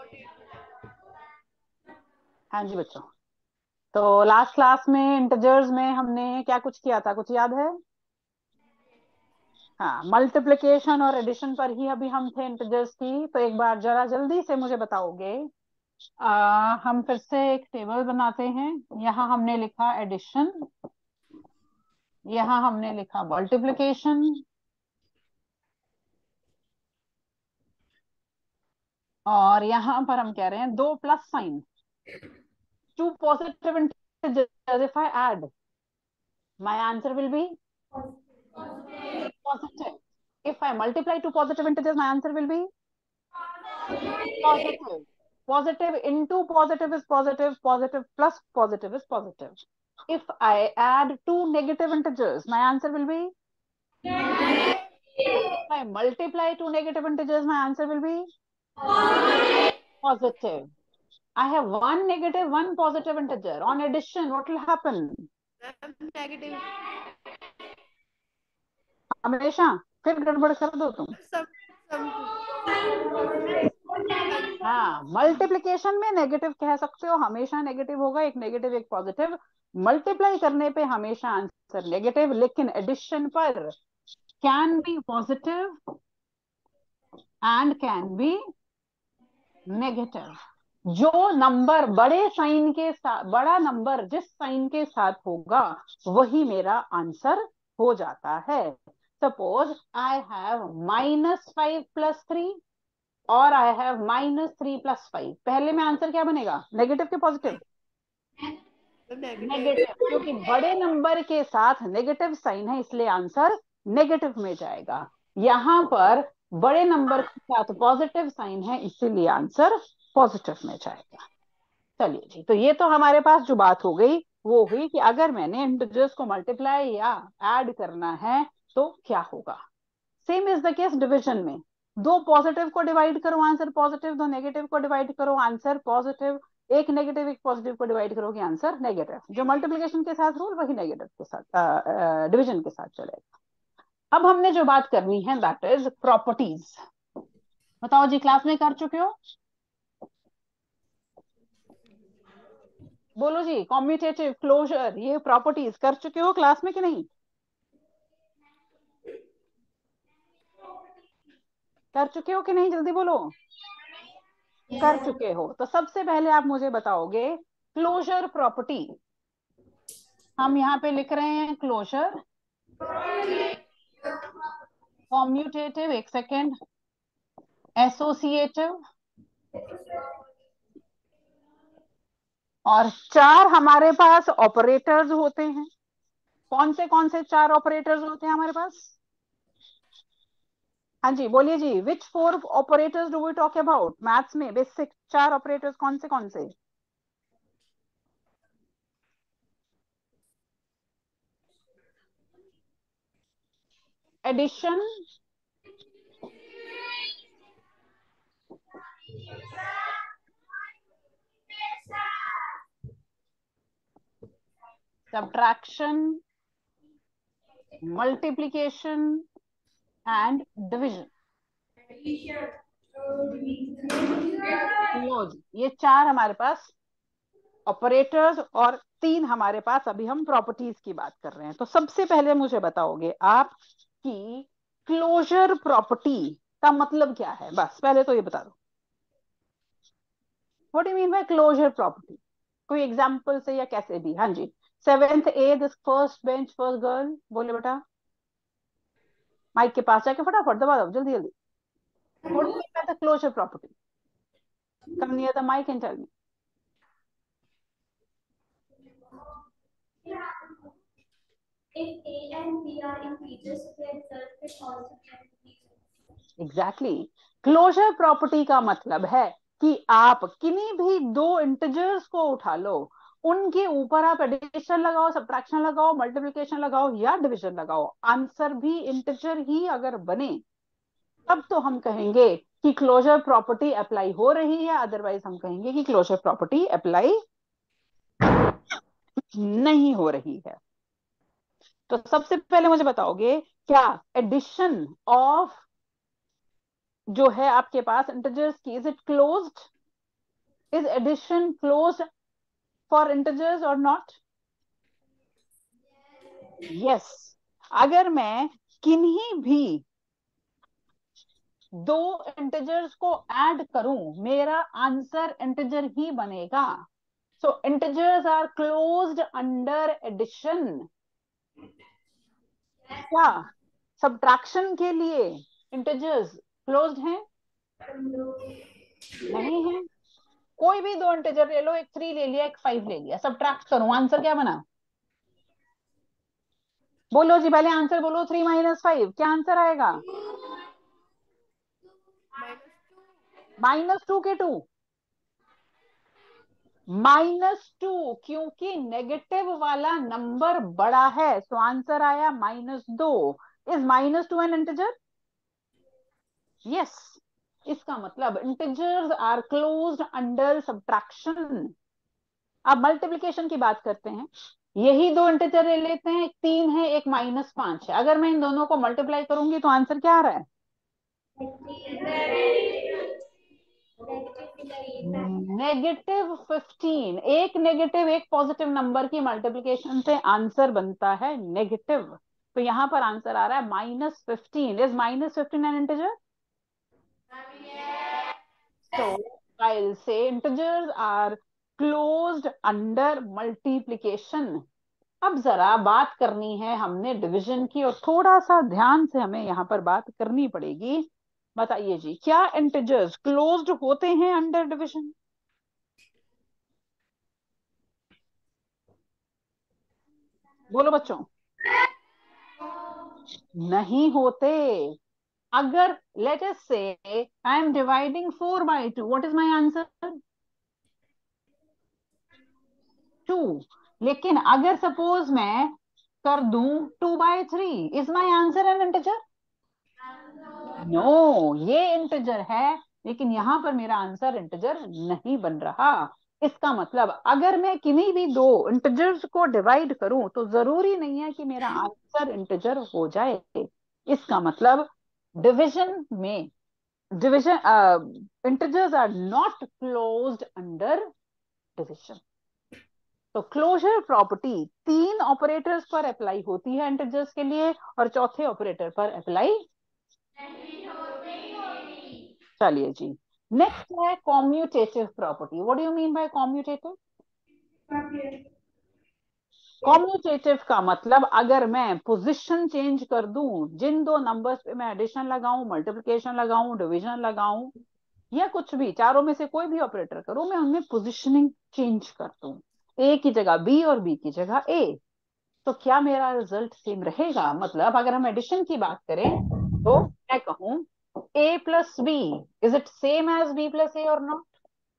हाँ जी बच्चों। तो लास्ट क्लास में इंटीजर्स में हमने क्या कुछ किया था, कुछ याद है? हाँ, मल्टीप्लिकेशन और एडिशन पर ही अभी हम थे इंटीजर्स की। तो एक बार जरा जल्दी से मुझे बताओगे। हम फिर से एक टेबल बनाते हैं। यहाँ हमने लिखा एडिशन, यहाँ हमने लिखा मल्टीप्लिकेशन, और यहाँ पर हम कह रहे हैं दो plus sign, two positive integers if I add, my answer will be positive. If I multiply two positive integers, my answer will be positive. Positive into positive is positive. Positive plus positive is positive. If I add two negative integers, my answer will be. If I multiply two negative integers, my answer will be positive. I have one negative, one positive integer. On addition, what will happen? Negative. हमेशा फिर गड़बड़ कर दो तुम। सम सम हाँ, multiplication में negative कह सकते हो, हमेशा नेगेटिव होगा, एक नेगेटिव एक पॉजिटिव। मल्टीप्लाई करने पे हमेशा आंसर नेगेटिव, लेकिन एडिशन पर can be positive and can be negative. जो नंबर बड़े साइन के साथ, बड़ा नंबर जिस साइन के साथ होगा वही मेरा आंसर हो जाता है। सपोज आई हैव -5 + 3 और आई हैव -3 + 5। पहले में आंसर क्या बनेगा, नेगेटिव के पॉजिटिव? नेगेटिव। नेगेटिव, क्योंकि बड़े नंबर के साथ नेगेटिव साइन है इसलिए आंसर नेगेटिव में जाएगा। यहां पर बड़े नंबर के साथ पॉजिटिव साइन है इसीलिए आंसर पॉजिटिव में जाएगा। चलिए जी, तो ये तो हमारे पास जो बात हो गई वो हुई कि अगर मैंने इंटीजर्स को मल्टीप्लाई या ऐड करना है तो क्या होगा। Same is the case division में। दो पॉजिटिव को डिवाइड करो आंसर पॉजिटिव, दो नेगेटिव को डिवाइड करो आंसर पॉजिटिव, एक नेगेटिव एक पॉजिटिव को डिवाइड करोगे आंसर नेगेटिव। जो मल्टीप्लिकेशन के साथ रूल वही नेगेटिव के साथ, डिवीजन के साथ चलेगा। अब हमने जो बात करनी है दैट इज प्रॉपर्टीज। बताओ जी, क्लास में कर चुके हो? बोलो जी, कॉम्यूटेटिव, क्लोजर, ये प्रॉपर्टीज कर चुके हो क्लास में कि नहीं? कर चुके हो कि नहीं, जल्दी बोलो। कर चुके हो तो सबसे पहले आप मुझे बताओगे क्लोजर प्रॉपर्टी। हम यहाँ पे लिख रहे हैं क्लोजर, कॉम्यूटेटिव, एक सेकेंड, एसोसिएटिव, और चार हमारे पास ऑपरेटर्स होते हैं। कौन से चार ऑपरेटर्स होते हैं हमारे पास? हाँ जी बोलिए जी, which four operators do we talk about maths में? बेसिक चार ऑपरेटर्स कौन से? Addition, subtraction, multiplication and division. लो जी, ये चार हमारे पास ऑपरेटर्स और तीन हमारे पास अभी हम प्रॉपर्टीज की बात कर रहे हैं। तो सबसे पहले मुझे बताओगे आप कि क्लोजर प्रॉपर्टी का मतलब क्या है, बस पहले तो ये बता दो। What do mean by closure property? कोई एग्जांपल से या कैसे भी। हाँ जी, 7th A, this first bench first girl, बोले बेटा। माइक के पास जाके फटाफट दबा दो, जल्दी जल्दी। What do mean by the closure property? Come near the mic and tell me. If A and B are integers, their result will also be an integer. Exactly, closure property का मतलब है कि आप किन्हीं भी दो इंटीजर्स को उठा लो, उनके ऊपर आप एडिशन लगाओ, सब्ट्रैक्शन लगाओ, मल्टीप्लिकेशन लगाओ या डिवीजन लगाओ, आंसर भी इंटीजर ही अगर बने तब तो हम कहेंगे कि क्लोजर प्रॉपर्टी अप्लाई हो रही है, अदरवाइज हम कहेंगे कि क्लोजर प्रॉपर्टी अप्लाई नहीं हो रही है। तो सबसे पहले मुझे बताओगे क्या एडिशन ऑफ जो है आपके पास इंटीजर्स की, is it closed? Is addition closed for integers or not? Yes. अगर मैं किन्हीं भी दो इंटीजर्स को ऐड करूं, मेरा आंसर इंटीजर ही बनेगा. So integers are closed under addition. क्या सब्ट्रैक्शन के लिए इंटीजर्स क्लोज्ड हैं? नहीं है. कोई भी दो इंटीजर ले लो, एक 3 ले लिया, एक 5 ले लिया, सब्ट्रैक्ट करूं, आंसर क्या बना? बोलो जी, पहले आंसर बोलो. 3 - 5 क्या आंसर आएगा? -2 के 2. -2, क्योंकि नेगेटिव वाला नंबर बड़ा है, तो आंसर आया -2. Is -2 an integer? यस. इसका मतलब integers are closed under subtraction. अब मल्टीप्लिकेशन की बात करते हैं. यही दो इंटीजर ले लेते हैं, एक 3 है, एक -5 है. अगर मैं इन दोनों को मल्टीप्लाई करूंगी तो आंसर क्या आ रहा है? -15. एक नेगेटिव एक पॉजिटिव नंबर की मल्टीप्लिकेशन से आंसर बनता है नेगेटिव. तो यहां पर आंसर आ रहा है -15. Is -15 an integer? So I'll say integers are closed under multiplication. अब जरा बात करनी है हमने डिवीजन की, और थोड़ा सा ध्यान से हमें यहाँ पर बात करनी पड़ेगी. बताइए जी, क्या इंटीजर्स क्लोज्ड होते हैं अंडर डिवीजन? बोलो बच्चों. नहीं होते. अगर let us say I am dividing 4/2, what is my answer? 2. लेकिन अगर सपोज मैं कर दूं 2/3, is my answer an integer? No, ये इंटीजर है, लेकिन यहां पर मेरा आंसर इंटीजर नहीं बन रहा. इसका मतलब अगर मैं किन्हीं भी दो इंटीजर्स को डिवाइड करूं तो जरूरी नहीं है कि मेरा आंसर इंटीजर हो जाए. इसका मतलब डिवीजन में integers are not closed under division. तो क्लोजर प्रॉपर्टी 3 ऑपरेटर्स पर अप्लाई होती है इंटीजर्स के लिए, और चौथे ऑपरेटर पर अप्लाई. चलिए जी, नेक्स्ट है commutative property. What do you mean by commutative? Commutative का मतलब अगर मैं पोजीशन चेंज कर दूं, जिन दो नंबर्स पे मैं एडिशन लगाऊं, मल्टीप्लिकेशन लगाऊं, डिवीजन लगाऊं, या कुछ भी चारों में से कोई भी ऑपरेटर करूं, मैं उनमें पोजीशनिंग चेंज कर दूं, ए की जगह बी और बी की जगह ए, तो क्या मेरा रिजल्ट सेम रहेगा? मतलब अगर हम एडिशन की बात करें तो मैं कहूं a plus b, is it same as b plus a or not?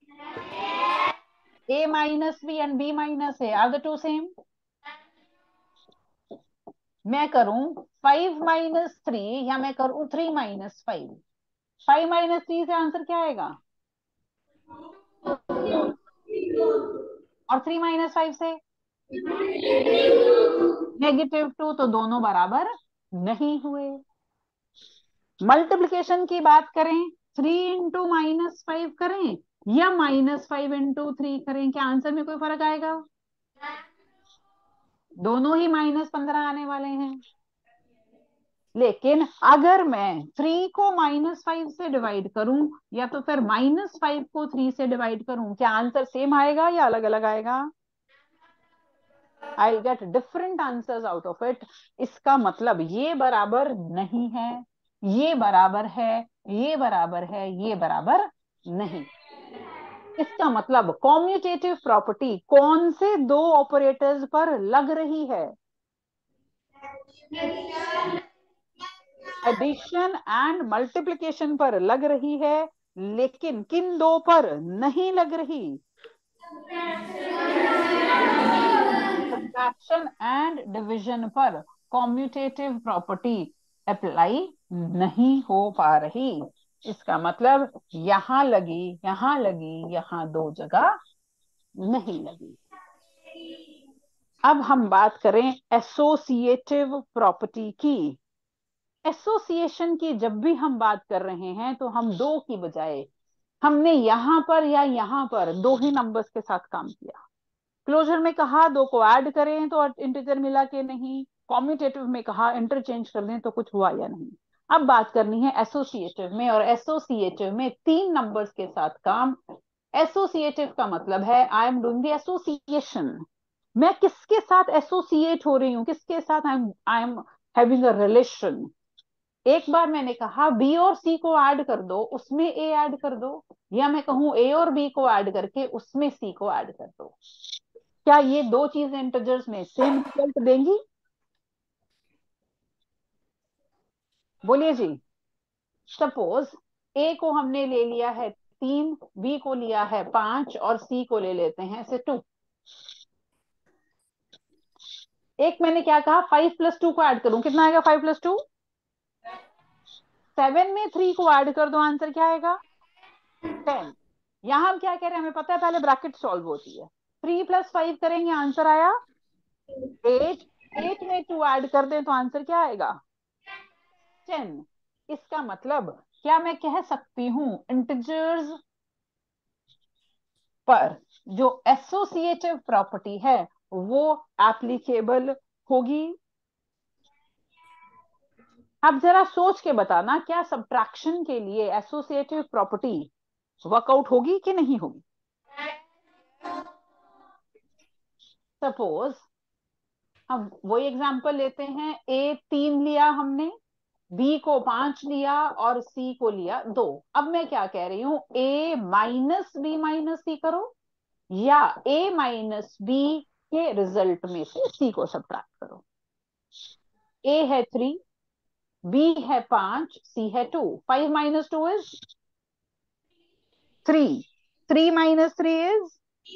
A minus b and b minus a, are the two same? मैं करूं 5 - 3 या मैं करूं 3 - 5, 5 - 3 से आंसर क्या आएगा? और 3 - 5 से -2, तो दोनों बराबर नहीं हुए. मल्टीप्लिकेशन की बात करें, 3 इंटू -5 करें या -5 इंटू 3 करें, क्या आंसर में कोई फर्क आएगा? दोनों ही -15 आने वाले हैं. लेकिन अगर मैं 3 को -5 से डिवाइड करूं या तो फिर -5 को 3 से डिवाइड करूं, क्या आंसर सेम आएगा या अलग अलग आएगा? I get different answers out of it. इसका मतलब ये बराबर नहीं है, ये बराबर है, ये बराबर है, ये बराबर नहीं. इसका मतलब कॉम्यूटेटिव प्रॉपर्टी कौन से दो ऑपरेटर्स पर लग रही है? एडिशन एंड मल्टीप्लिकेशन पर लग रही है, लेकिन किन दो पर नहीं लग रही? सब्ट्रैक्शन एंड डिवीजन पर कॉम्यूटेटिव प्रॉपर्टी अप्लाई नहीं हो पा रही. इसका मतलब यहां लगी, यहां लगी, यहां दो जगह नहीं लगी. अब हम बात करें एसोसिएटिव प्रॉपर्टी की. एसोसिएशन की जब भी हम बात कर रहे हैं तो हम दो की बजाय हमने यहां पर या यहां पर दो ही नंबर्स के साथ काम किया। क्लोजर में कहा दो को ऐड करें तो इंटीजर मिला के नहीं, कॉम्यूटेटिव में कहा इंटरचेंज कर दें तो कुछ हुआ या नहीं। अब बात करनी है एसोसिएटिव में, और एसोसिएटिव में तीन नंबर्स के साथ काम। एसोसिएटिव का मतलब है I am doing the association. मैं किसके साथ एसोसिएट हो रही हूँ, किसके साथ I am having a relation. एक बार मैंने कहा बी और सी को ऐड कर दो, उसमें ए ऐड कर दो, या मैं कहूं ए और बी को ऐड करके उसमें सी को ऐड कर दो। क्या ये दो चीजें इंटीजर्स में सेम रिजल्ट देंगी? बोलिए जी। सपोज ए को हमने ले लिया है 3, बी को लिया है 5 और सी को ले लेते हैं से 2। एक मैंने क्या कहा 5 + 2 को ऐड करूं, कितना आएगा 5 + 2? 7 में 3 को ऐड कर दो, आंसर क्या आएगा 10। यहां हम क्या कह रहे हैं, हमें पता है पहले ब्रैकेट सॉल्व होती है। 3 + 5 करेंगे, आंसर आया 8। 8 में 2 ऐड कर दें तो आंसर क्या आएगा 10। इसका मतलब क्या मैं कह सकती हूं इंटीजर्स पर जो एसोसिएटिव प्रॉपर्टी है वो एप्लीकेबल होगी? अब जरा सोच के बताना, क्या सब्ट्रैक्शन के लिए एसोसिएटिव प्रॉपर्टी वर्कआउट होगी कि नहीं होगी? सपोज हम वही एग्जांपल लेते हैं, ए 3 लिया हमने, बी को 5 लिया और सी को लिया 2। अब मैं क्या कह रही हूं, A minus B minus C करो, या ए माइनस बी के रिजल्ट में से सी को सब्ट्रैक्ट करो। ए है 3, बी है 5, सी है 2। 5 - 2 इज 3। 3 - 3 इज,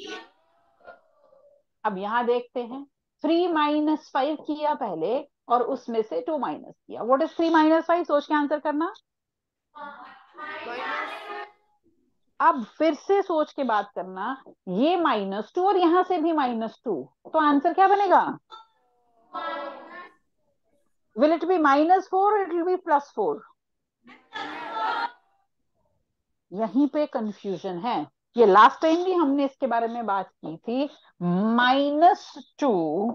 अब यहां देखते हैं 3 - 5 किया पहले और उसमें से 2 माइनस किया। What is 3 - 5? सोच के आंसर करना। अब फिर से सोच के बात करना, ये -2 और यहां से भी -2, तो आंसर क्या बनेगा? Will it be -4? It will be +4? यहीं पे कंफ्यूजन है। ये लास्ट टाइम भी हमने इसके बारे में बात की थी। -2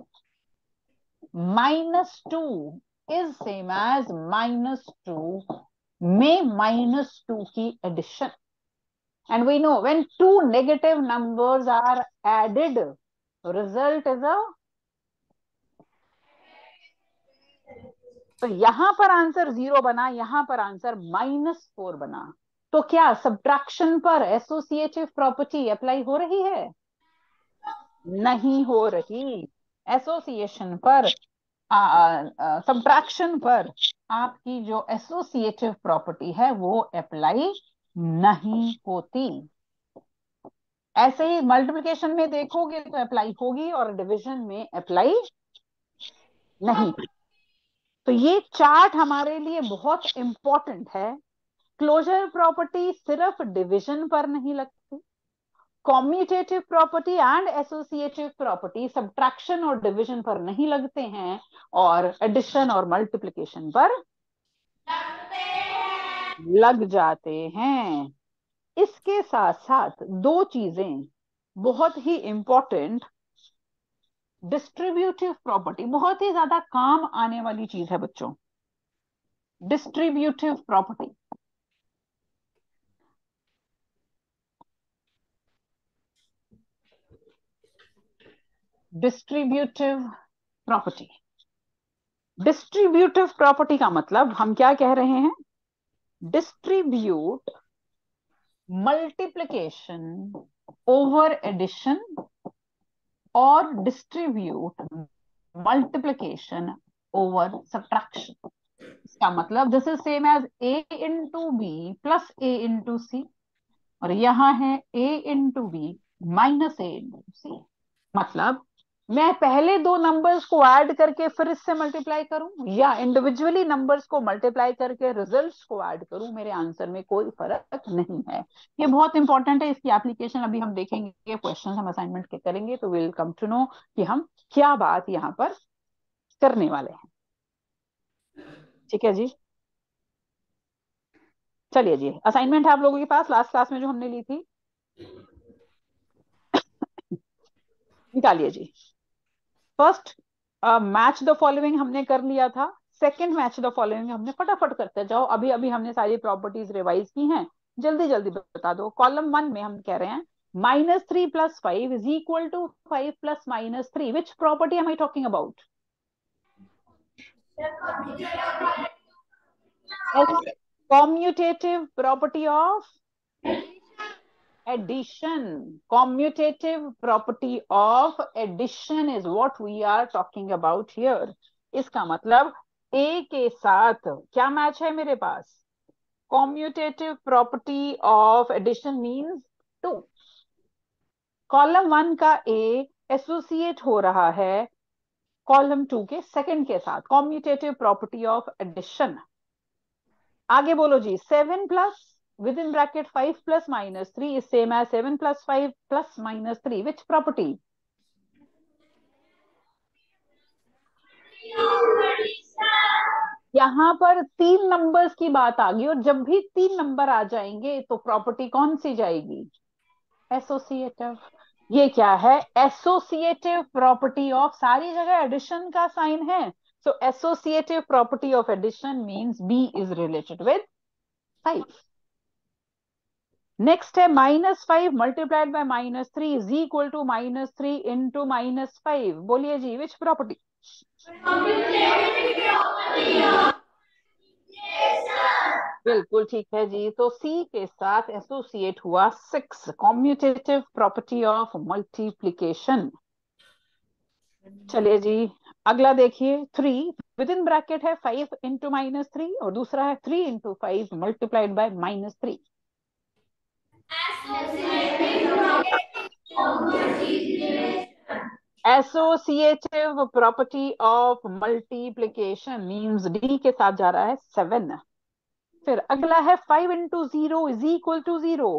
इज सेम एज -2 में -2 की addition. And we know when two negative numbers are added, result is a, तो यहां पर आंसर 0 बना, यहां पर आंसर -4 बना। तो क्या सब्ट्रैक्शन पर एसोसिएटिव प्रॉपर्टी अप्लाई हो रही है? नहीं हो रही। एसोसिएशन पर, सब्ट्रैक्शन पर आपकी जो एसोसिएटिव प्रॉपर्टी है वो अप्लाई नहीं होती। ऐसे ही मल्टीप्लिकेशन में देखोगे तो अप्लाई होगी और डिवीजन में अप्लाई नहीं। तो ये चार्ट हमारे लिए बहुत इंपॉर्टेंट है। क्लोजर प्रॉपर्टी सिर्फ डिवीजन पर नहीं लगती, commutative property and associative property subtraction और डिवीजन पर नहीं लगते हैं, और एडिशन और मल्टीप्लिकेशन पर लग जाते हैं। इसके साथ साथ दो चीजें बहुत ही इंपॉर्टेंट, डिस्ट्रीब्यूटिव प्रॉपर्टी बहुत ही ज्यादा काम आने वाली चीज है बच्चों। Distributive property, distributive property, distributive property का मतलब हम क्या कह रहे हैं, डिस्ट्रीब्यूट मल्टीप्लिकेशन ओवर एडिशन और डिस्ट्रीब्यूट मल्टीप्लिकेशन ओवर सब्ट्रैक्शन। इसका मतलब this is same as a into B plus a into C, और यहां है a into B minus a into C. मतलब मैं पहले दो नंबर्स को ऐड करके फिर इससे मल्टीप्लाई करूं, या इंडिविजुअली नंबर्स को मल्टीप्लाई करके रिजल्ट्स को ऐड करूं, मेरे आंसर में कोई फर्क नहीं है। ये बहुत इंपॉर्टेंट है, इसकी एप्लीकेशन अभी हम देखेंगे, क्वेश्चन हम असाइनमेंट के करेंगे तो विल कम टू नो कि हम क्या बात यहाँ पर करने वाले हैं। ठीक है जी। चलिए जी, असाइनमेंट है आप लोगों के पास लास्ट क्लास में जो हमने ली थी, निकालिए जी। फर्स्ट मैच द फॉलोइंग हमने कर लिया था, सेकंड मैच द फॉलोइंग हमने फटाफट करते जाओ, अभी अभी हमने सारी प्रॉपर्टीज रिवाइज की हैं, जल्दी जल्दी बता दो। कॉलम 1 में हम कह रहे हैं -3 + 5 is equal to 5 + -3, which property am I talking about? Commutative property of addition. Commutative property of addition is what we are talking about here. इसका मतलब a के साथ क्या मैच है मेरे पास? Commutative property of addition means 2. Column 1 का a associate हो रहा है कॉलम 2 के सेकंड के साथ, कॉम्यूटेटिव प्रॉपर्टी ऑफ एडिशन। आगे बोलो जी। 7 plus within bracket 5 plus minus 3 is same as 7 plus 5 plus minus 3. Which property? यहां पर 3 नंबर्स की बात आ गई, और जब भी 3 नंबर आ जाएंगे तो प्रॉपर्टी कौन सी जाएगी? एसोसिएटिव। ये क्या है? एसोसिएटिव प्रॉपर्टी ऑफ, सारी जगह एडिशन का साइन है, so associative property of addition means B is related with 5। Next है -5 multiplied by -3 is equal to -3 into -5। बोलिए जी, विच प्रॉपर्टी? बिल्कुल ठीक है जी, तो सी के साथ एसोसिएट हुआ 6, कॉम्यूटेटिव प्रॉपर्टी ऑफ मल्टीप्लीकेशन। चलिए जी, अगला देखिए। 3 विद इन ब्रैकेट है 5 इंटू -3, और दूसरा है 3 into 5 multiplied by -3। Associative property of multiplication means D के साथ जा रहा है 7। फिर अगला है 5 into 0 is equal to 0।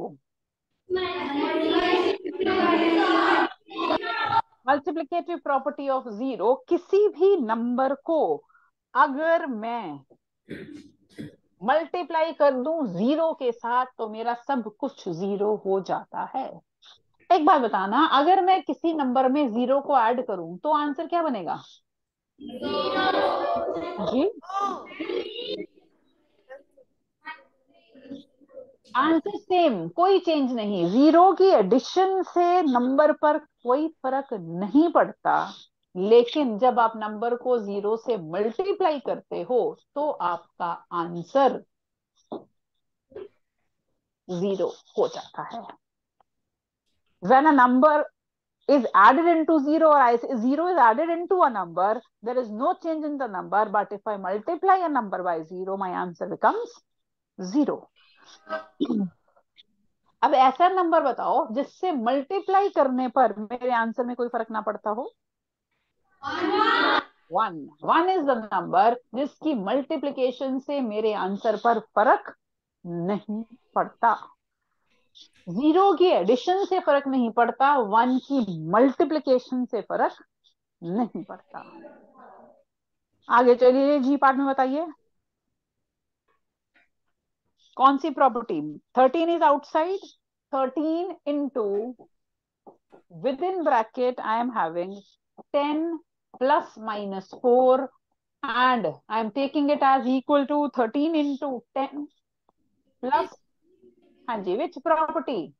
Multiplicative property of 0, किसी भी नंबर को अगर मैं मल्टीप्लाई कर दूं 0 के साथ तो मेरा सब कुछ 0 हो जाता है। एक बात बताना, अगर मैं किसी नंबर में 0 को ऐड करूं तो आंसर क्या बनेगा? जी, आंसर सेम, कोई चेंज नहीं। 0 की एडिशन से नंबर पर कोई फर्क नहीं पड़ता, लेकिन जब आप नंबर को 0 से मल्टीप्लाई करते हो तो आपका आंसर 0 हो जाता है। When a number is added into 0, or I say 0 is added into a number, there is no change in the number, but if I multiply a number by 0, my answer becomes 0. अब ऐसा number बताओ जिससे multiply करने पर मेरे answer में कोई फर्क ना पड़ता हो। 1 इज द नंबर जिसकी मल्टीप्लीकेशन से मेरे आंसर पर फर्क नहीं पड़ता। 0 की एडिशन से फर्क नहीं पड़ता, 1 की मल्टीप्लीकेशन से फर्क नहीं पड़ता। आगे चलिए जी, पार्ट में बताइए कौन सी property? 13 is outside, 13 into within bracket I am having 10 plus -4, and I am taking it as equal to 13 into 10 plus, हाँ जी, which property?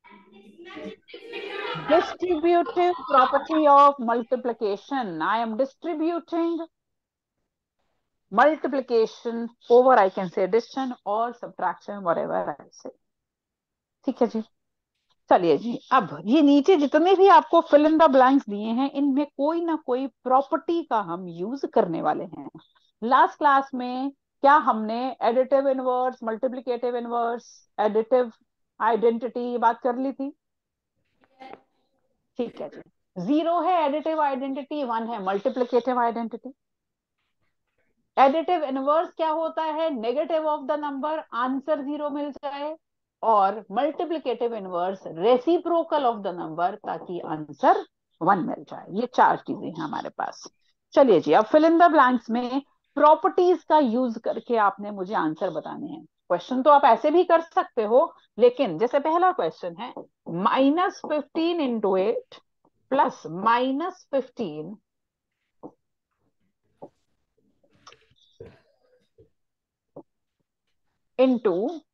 Distributive property of multiplication. I am distributing multiplication over, I can say, addition or subtraction, whatever I say. ठीक है जी। चलिए जी, अब ये नीचे जितने भी आपको फिल इन द ब्लैंक्स दिए हैं, इनमें कोई ना कोई प्रॉपर्टी का हम यूज करने वाले हैं। लास्ट क्लास में क्या हमने additive inverse, multiplicative inverse, additive identity बात कर ली थी? ठीक है जी। 0 है एडिटिव आइडेंटिटी, 1 है मल्टीप्लिकेटिव आइडेंटिटी। एडिटिव इनवर्स क्या होता है? Negative of the number, answer 0 मिल जाए, और multiplicative inverse reciprocal of the number, ताकि आंसर 1 मिल जाए। ये 4 चीजें हैं हमारे पास। चलिए जी, अब फिल इन द ब्लैंक्स में प्रॉपर्टीज का यूज करके आपने मुझे आंसर बताने हैं। क्वेश्चन तो आप ऐसे भी कर सकते हो, लेकिन जैसे पहला क्वेश्चन है -15 × 8 प्लस -15 इंटू,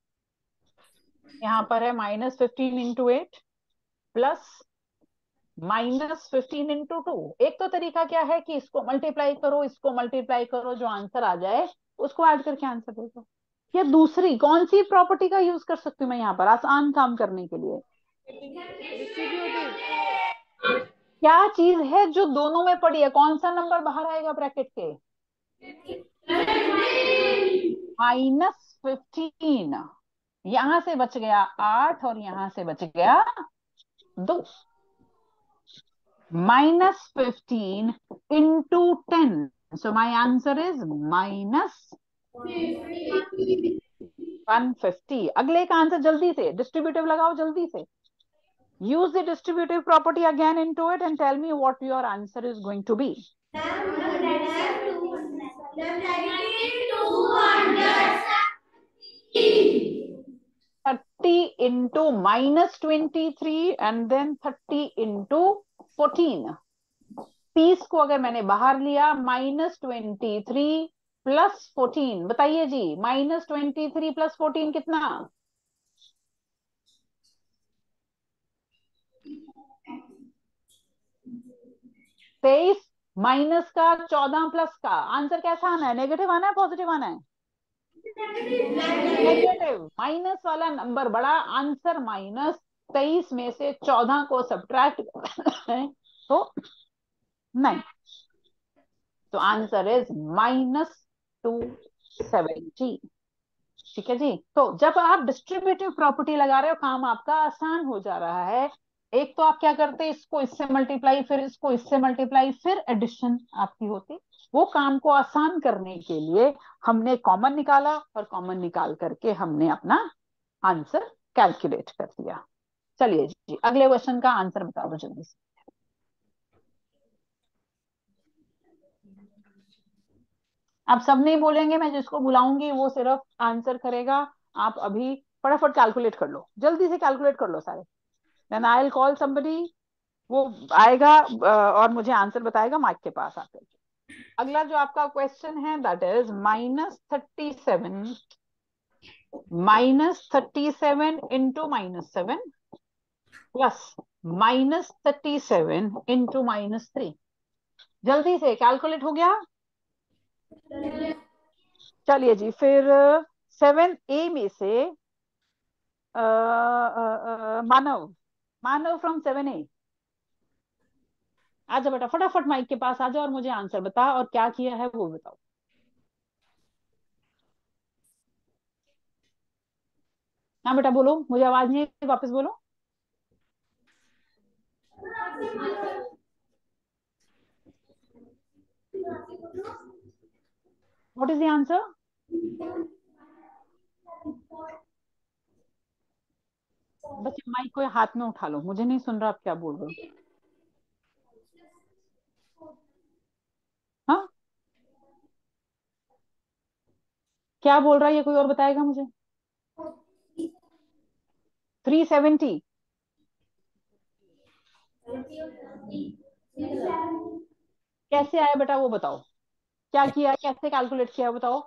यहां पर है -15 × 8 प्लस -15 × 2। एक तो तरीका क्या है कि इसको मल्टीप्लाई करो, इसको मल्टीप्लाई करो, जो आंसर आ जाए उसको ऐड करके आंसर दे दो। या दूसरी कौन सी प्रॉपर्टी का यूज कर सकती हूँ मैं यहाँ पर आसान काम करने के लिए? क्या चीज है जो दोनों में पड़ी है? कौन सा नंबर बाहर आएगा ब्रैकेट के? -15। यहां से बच गया 8 और यहां से बच गया 2। -15 × 10, so my answer is -150। अगले का आंसर जल्दी से, डिस्ट्रीब्यूटिव लगाओ जल्दी से। Use the distributive property again into it and tell me what your answer is going to be. 30 into -23 and then 30 into 14। 30 को अगर मैंने बाहर लिया, -23 प्लस 14, बताइए जी, -23 प्लस 14 कितना? 23 माइनस का 14 प्लस का आंसर कैसा आना है? नेगेटिव आना है, पॉजिटिव आना है? नेगेटिव। माइनस वाला नंबर बड़ा, आंसर -23 में से 14 को सब्ट्रैक्ट है तो नहीं, तो आंसर इज -270। ठीक है जी। तो जब आप डिस्ट्रीब्यूटिव प्रॉपर्टी लगा रहे हो, काम आपका आसान हो जा रहा है। एक तो आप क्या करते हैं, इसको इससे मल्टीप्लाई, फिर इसको इससे मल्टीप्लाई, फिर एडिशन आपकी होती। वो काम को आसान करने के लिए हमने कॉमन निकाला, और कॉमन निकाल करके हमने अपना आंसर कैलकुलेट कर दिया। चलिए जी, अगले क्वेश्चन का आंसर बता दो जल्दी से। आप सब नहीं बोलेंगे, मैं जिसको बुलाऊंगी वो सिर्फ आंसर करेगा। आप अभी फटाफट कैलकुलेट कर लो, जल्दी से कैलकुलेट कर लो सारे। Then I will call somebody, वो आएगा और मुझे आंसर बताएगा माइक के पास आकर। अगला जो आपका क्वेश्चन है that is -37 into -7 plus -37 into -3। जल्दी से कैलकुलेट हो गया? चलिए जी, फिर 7A में से मानव, मानव फ्रॉम 7A, आजा बेटा फटाफट माइक के पास आ जाओ और मुझे आंसर बता, और क्या किया है वो बताओ। हाँ बेटा बोलो, मुझे आवाज नहीं आई, वापस बोलो। What is the answer? बच्चे माइक को हाथ में उठा लो, मुझे नहीं सुन रहा आप क्या बोल रहे हो। हाँ, क्या बोल रहा है ये, कोई और बताएगा मुझे? 370। कैसे आया बेटा वो बताओ, क्या किया, कैसे कैलकुलेट किया बताओ।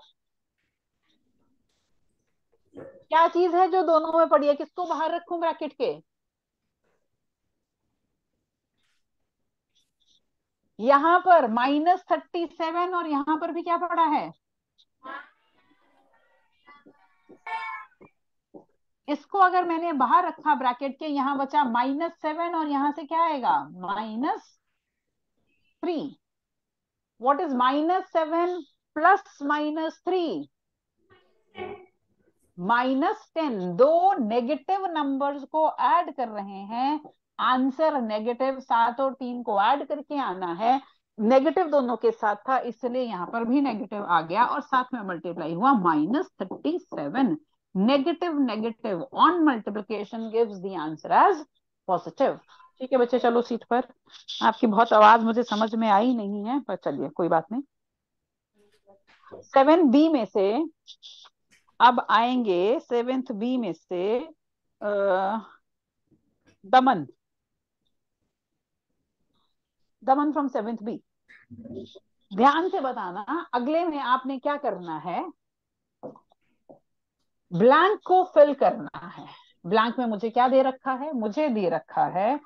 क्या चीज है जो दोनों में पड़ी है? किसको बाहर रखूं ब्रैकेट के? यहां पर -37 और यहां पर भी क्या पड़ा है? इसको अगर मैंने बाहर रखा ब्रैकेट के, यहां बचा -7 और यहां से क्या आएगा? -3। What is -7 plus -3? -10। दो नेगेटिव नंबर्स को ऐड कर रहे हैं, आंसर नेगेटिव। 7 और 3 को ऐड करके आना है, नेगेटिव दोनों के साथ था इसलिए यहां पर भी नेगेटिव आ गया, और साथ में मल्टीप्लाई हुआ -37। Negative negative on multiplication gives the answer as positive. ठीक है बच्चे, चलो सीट पर। आपकी बहुत आवाज मुझे समझ में आई नहीं है, पर चलिए कोई बात नहीं। 7B में से अब आएंगे सेवेंथ बी में से दमन, दमन फ्रॉम सेवेंथ बी। ध्यान से बताना, अगले में आपने क्या करना है, ब्लैंक को फिल करना है। ब्लैंक में मुझे क्या दे रखा है, मुझे दे रखा है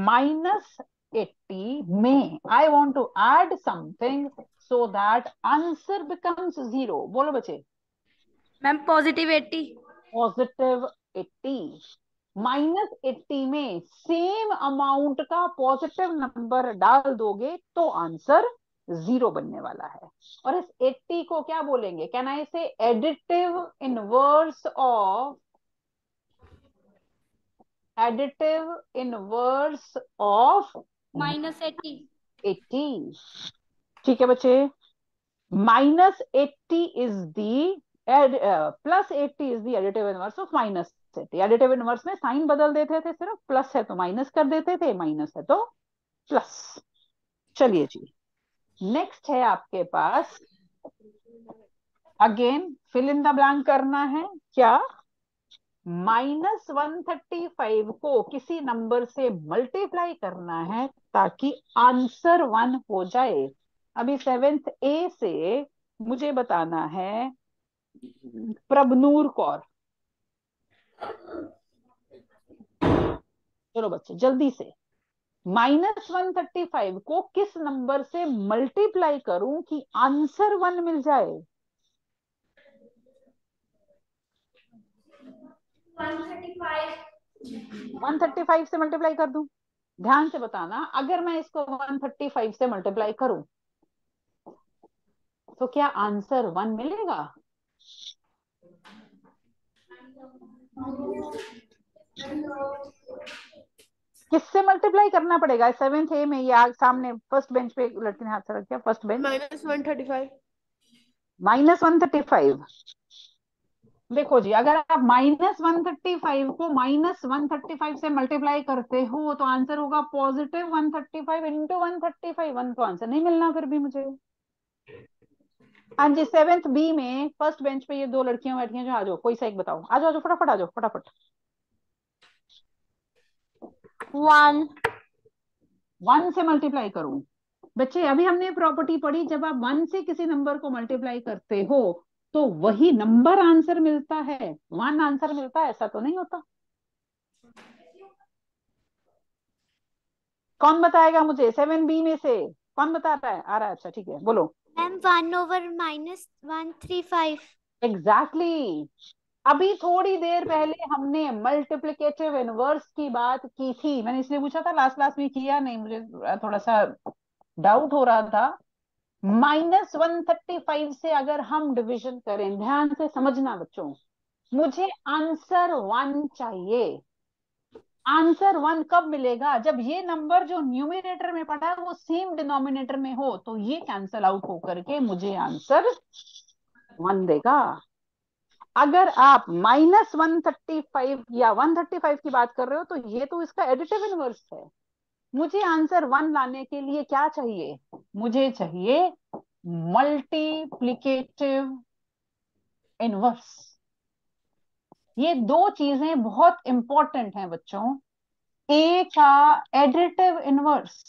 -80 में I want to add something so that answer becomes 0। बोलो बच्चे। मैम +80। +80। -80 में सेम अमाउंट का पॉजिटिव नंबर डाल दोगे तो आंसर 0 बनने वाला है। और इस 80 को क्या बोलेंगे, can I say additive inverse of, additive inverse of -80। 80। ठीक है बच्चे, -80 is the +80 is the additive inverse of -80। Additive inverse में साइन बदल देते थे, सिर्फ प्लस है तो माइनस कर देते थे, माइनस है तो प्लस। चलिए जी, नेक्स्ट है आपके पास, again fill in the blank करना है। क्या, -135 को किसी नंबर से मल्टीप्लाई करना है ताकि आंसर 1 हो जाए। अभी सेवेंथ ए से मुझे बताना है प्रभनूर कौर। चलो बच्चे जल्दी से, -135 को किस नंबर से मल्टीप्लाई करूं कि आंसर 1 मिल जाए। 135। 135 से मल्टीप्लाई कर दूं। ध्यान से बताना, अगर मैं इसको 135 से मल्टीप्लाई करूं तो क्या आंसर 1 मिलेगा। किससे मल्टीप्लाई करना पड़ेगा सेवेंथ ए में, ये आग सामने फर्स्ट बेंच पे एक लड़की ने हाथ रख दिया, फर्स्ट बेंच। -135। -135। देखो जी, अगर आप -135 को -135 से मल्टीप्लाई करते हो तो आंसर होगा +135 इंटू 135। 1 तो आंसर नहीं मिलना फिर भी मुझे। हाँ जी, सेवेंथ बी में फर्स्ट बेंच पे ये दो लड़कियां बैठी हैं जो, आ जाओ कोई सा एक बताओ, आ जाओ फटाफट, आ जाओ फटाफट। 1। 1 से मल्टीप्लाई करूं। बच्चे अभी हमने प्रॉपर्टी पढ़ी, जब आप 1 से किसी नंबर को मल्टीप्लाई करते हो तो वही नंबर आंसर मिलता है, 1 आंसर मिलता है, ऐसा तो नहीं होता। कौन बताएगा मुझे 7B में से, कौन बता रहा है, आ रहा है, अच्छा ठीक है बोलो। मैम 1/-135। एग्जैक्टली। अभी थोड़ी देर पहले हमने मल्टीप्लिकेटिव इनवर्स की बात की थी, मैंने इसलिए पूछा था लास्ट क्लास में किया नहीं, मुझे थोड़ा सा डाउट हो रहा था। -135 से अगर हम डिवीजन करें, ध्यान से समझना बच्चों, मुझे आंसर 1 चाहिए। आंसर 1 कब मिलेगा, जब ये नंबर जो न्यूमरेटर में पड़ा है वो सेम डिनोमिनेटर में हो, तो ये कैंसल आउट होकर के मुझे आंसर 1 देगा। अगर आप -135 या 135 की बात कर रहे हो तो ये तो इसका एडिटिव इनवर्स है। मुझे आंसर 1 लाने के लिए क्या चाहिए, मुझे चाहिए मल्टीप्लिकेटिव इनवर्स। ये दो चीजें बहुत इंपॉर्टेंट हैं बच्चों। ए का एडिटिव इनवर्स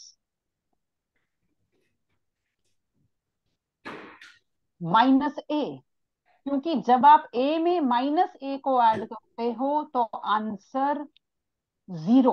-A, क्योंकि जब आप ए में -A को ऐड करते हो तो आंसर 0।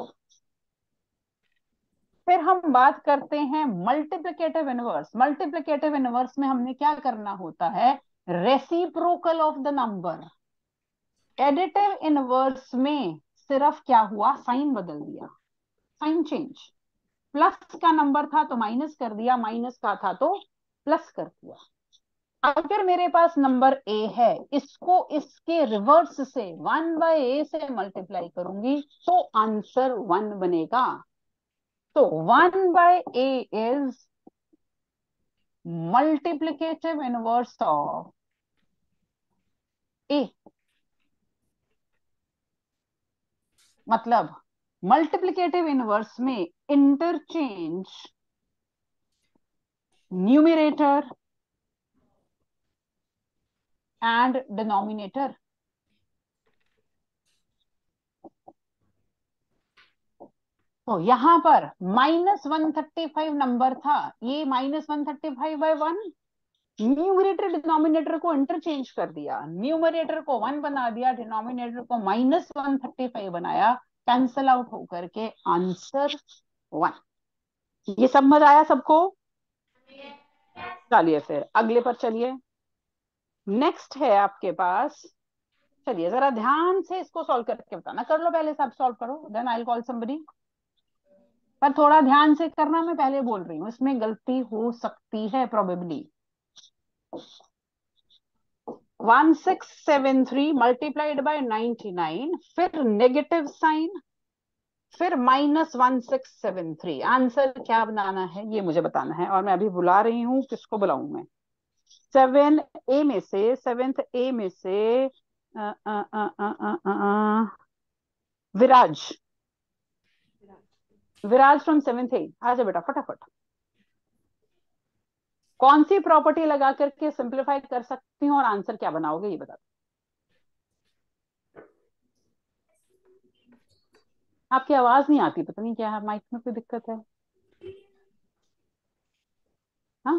फिर हम बात करते हैं मल्टीप्लिकेटिव इनवर्स। मल्टीप्लिकेटिव इनवर्स में हमने क्या करना होता है, reciprocal of the number. Additive inverse में सिर्फ क्या हुआ, साइन बदल दिया, साइन चेंज। प्लस का नंबर था तो माइनस कर दिया, माइनस का था तो प्लस कर दिया। अगर मेरे पास नंबर ए है, इसको इसके रिवर्स से 1/A से मल्टीप्लाई करूंगी तो आंसर 1 बनेगा। तो 1/A is multiplicative inverse of A. मतलब मल्टीप्लिकेटिव इनवर्स में इंटरचेंज न्यूमरेटर एंड डिनोमिनेटर। तो यहां पर -135 नंबर था, ये -135/1, न्यूमरेटर डिनोमिनेटर को इंटरचेंज कर दिया, न्यूमरेटर को 1 बना दिया, डिनोमिनेटर को -135 बनाया, कैंसल आउट होकर के आंसर 1। ये समझ आया सबको? चलिए फिर अगले पर चलिए। नेक्स्ट है आपके पास, चलिए जरा ध्यान से इसको सॉल्व करके बताना, कर लो पहले, सब सॉल्व करो, then I will call somebody. पर थोड़ा ध्यान से करना, मैं पहले बोल रही हूँ, इसमें गलती हो सकती है प्रोबेबली। 1673 मल्टीप्लाइड बाय 99, फिर नेगेटिव साइन, फिर -1673, आंसर क्या बनाना है ये मुझे बताना है, और मैं अभी बुला रही हूँ, किसको बुलाऊं मैं? 7A में से, 7th A में से विराज, विराज फ्रॉम 7th A, आजा बेटा फटाफट। कौन सी प्रॉपर्टी लगा करके सिंप्लीफाई कर सकती हूँ और आंसर क्या बनाओगे ये बता। आपकी आवाज नहीं आती, पता नहीं क्या है, माइक में कोई दिक्कत है? हाँ,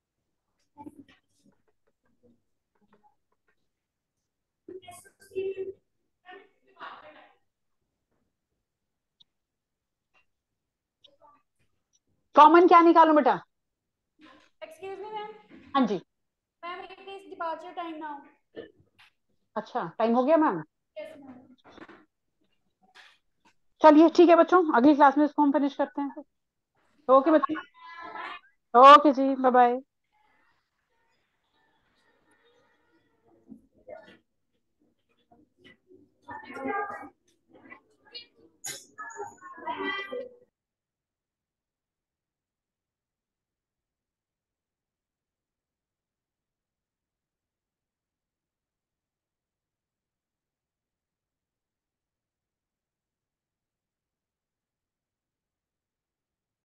कॉमन क्या निकालूं बेटा? Excuse me ma'am. हाँ जी। Ma'am it is departure time now. अच्छा टाइम हो गया मैम। Yes ma'am. चलिए ठीक है बच्चों, अगली क्लास में इसको हम फिनिश करते हैं। ओके बच्चों, ओके जी, बाय बाय।